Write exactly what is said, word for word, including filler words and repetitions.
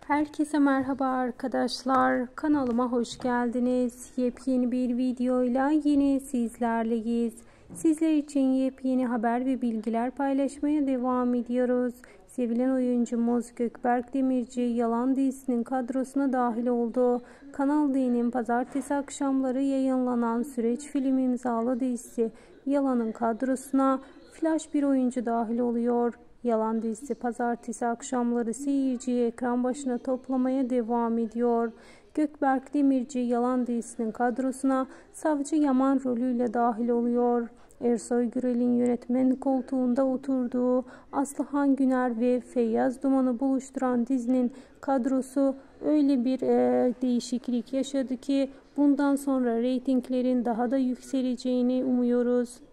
Herkese merhaba arkadaşlar. Kanalıma hoş geldiniz. Yepyeni bir videoyla yine sizlerleyiz. Sizler için yepyeni haber ve bilgiler paylaşmaya devam ediyoruz. Sevilen oyuncumuz Gökberk Demirci Yalan dizisinin kadrosuna dahil oldu. Kanal D'nin pazartesi akşamları yayınlanan Süreç film imzalı dizisi Yalan'ın kadrosuna flash bir oyuncu dahil oluyor. Yalan dizisi pazartesi akşamları seyirciyi ekran başına toplamaya devam ediyor. Gökberk Demirci Yalan dizisinin kadrosuna Savcı Yaman rolüyle dahil oluyor. Ersoy Gürel'in yönetmen koltuğunda oturduğu Aslıhan Güner ve Feyyaz Duman'ı buluşturan dizinin kadrosu öyle bir e, değişiklik yaşadı ki bundan sonra reytinglerin daha da yükseleceğini umuyoruz.